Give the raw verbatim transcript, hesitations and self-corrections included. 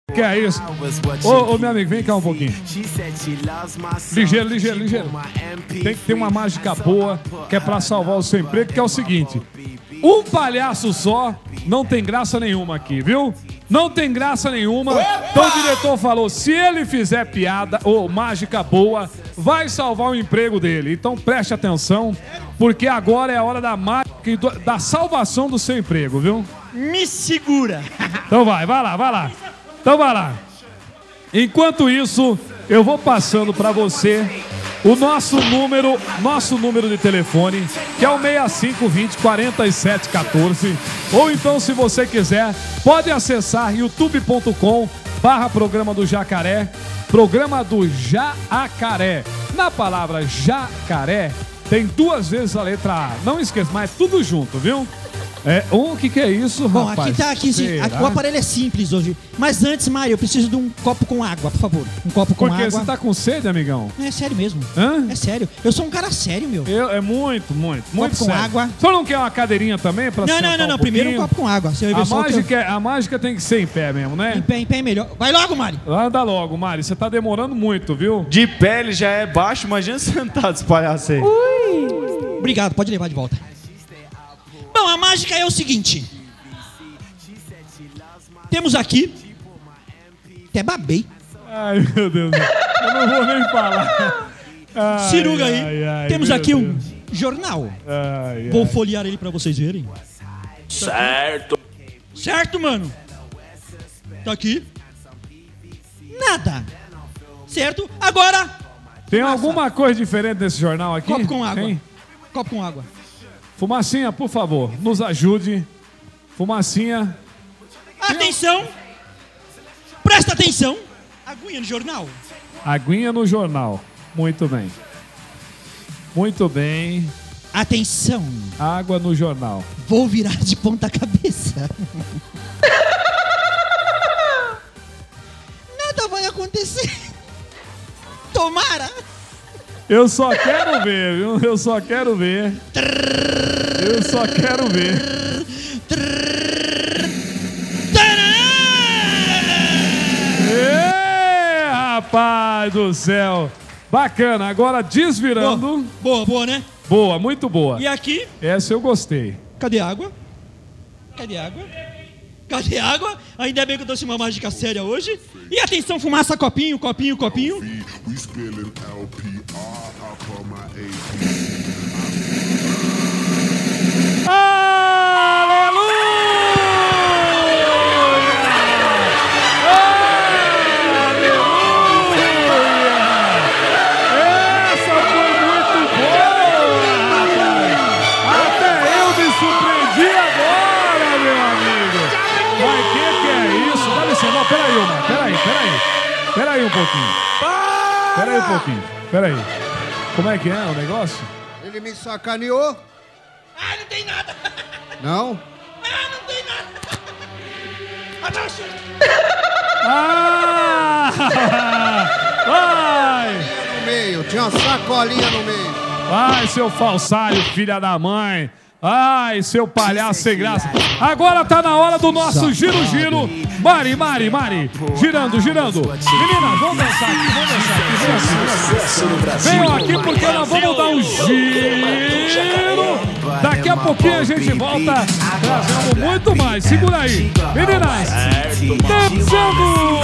Que é isso? Ô, ô, meu amigo, vem cá um pouquinho. Ligeiro, ligeiro, ligeiro. Tem que ter uma mágica boa, que é pra salvar o seu emprego, que é o seguinte. Um palhaço só não tem graça nenhuma aqui, viu? Não tem graça nenhuma. Então o diretor falou, se ele fizer piada ou mágica boa, vai salvar o emprego dele. Então preste atenção, porque agora é a hora da mágica e do, da salvação do seu emprego, viu? Me segura. Então vai, vai lá, vai lá. Então vai lá. Enquanto isso, eu vou passando para você o nosso número, nosso número de telefone, que é o seis cinco dois zero, quatro sete um quatro. Ou então, se você quiser, pode acessar youtube ponto com barra programa do Jacaré, programa do Jacaré. Na palavra jacaré, tem duas vezes a letra A. Não esqueça, mas é tudo junto, viu? É, o que que é isso, Bom, rapaz? aqui tá aqui, sim, aqui, o aparelho é simples hoje. Mas antes, Mário, eu preciso de um copo com água, por favor. Um copo com Porque água. você tá com sede, amigão? É sério mesmo. Hã? É sério. Eu sou um cara sério, meu. Eu, é muito, muito, muito com sério. água. Só não quer uma cadeirinha também pra Não, sentar não, não, um não. Primeiro um pouquinho? copo com água. Você vai ver A só que mágica, é- a mágica tem que ser em pé mesmo, né? eu... Em pé, em pé é melhor. Vai logo, Mário. Anda logo, Mari. Você tá demorando muito, viu? De pele já é baixo, imagina sentado esse palhaço aí. Obrigado, pode levar de volta. Bom, a mágica é o seguinte. Temos aqui... Até babei. Ai, meu Deus. Eu não vou nem falar. Ai, Ciruga aí. ai, ai, Temos meu aqui um Deus. jornal. Ai, Vou ai. folhear ele pra vocês verem. Certo. Certo, mano? Tá aqui. Nada. Certo? Agora, Tem alguma coisa diferente nesse jornal aqui? copo com água. Tem? Copo com água. Fumacinha, por favor, nos ajude. Fumacinha. Atenção. Presta atenção. Aguinha no jornal. Aguinha no jornal. Muito bem. Muito bem. Atenção. Água no jornal. Vou virar de ponta cabeça. Nada vai acontecer. Tomara. Eu só quero ver, viu? Eu só quero ver. Eu só quero ver. Ê, rapaz do céu. Bacana. Agora desvirando. Boa, boa, né? Boa, muito boa. E aqui, Essa eu gostei. cadê a água? Cadê a água? Cadê a água? Ainda bem que eu trouxe uma mágica séria hoje. E atenção, fumaça, copinho, copinho, copinho. We spilling L P R up on my A Essa foi muito boa, rapaz. Até eu me surpreendi agora, meu amigo. Mas que que é isso? Dá licença. Não, peraí, Omar. Peraí, peraí. Peraí um pouquinho. Peraí um pouquinho. Peraí. Como é que é o negócio? Ele me sacaneou? Ah, não tem nada. Não? Ah, não tem nada. Abaixa. Ah! Vai! No meio, tinha uma sacolinha no meio. Ai, seu falsário, filha da mãe. Ai, seu palhaço sem graça. Agora tá na hora do nosso giro-giro. Mari, Mari, Mari. Girando, girando. Meninas, vamos dançar aqui, vamos dançar aqui. Vem aqui. Venham aqui porque nós vamos dar um giro. Daqui a pouquinho a gente volta trazendo muito mais. Segura aí. Meninas, dançando.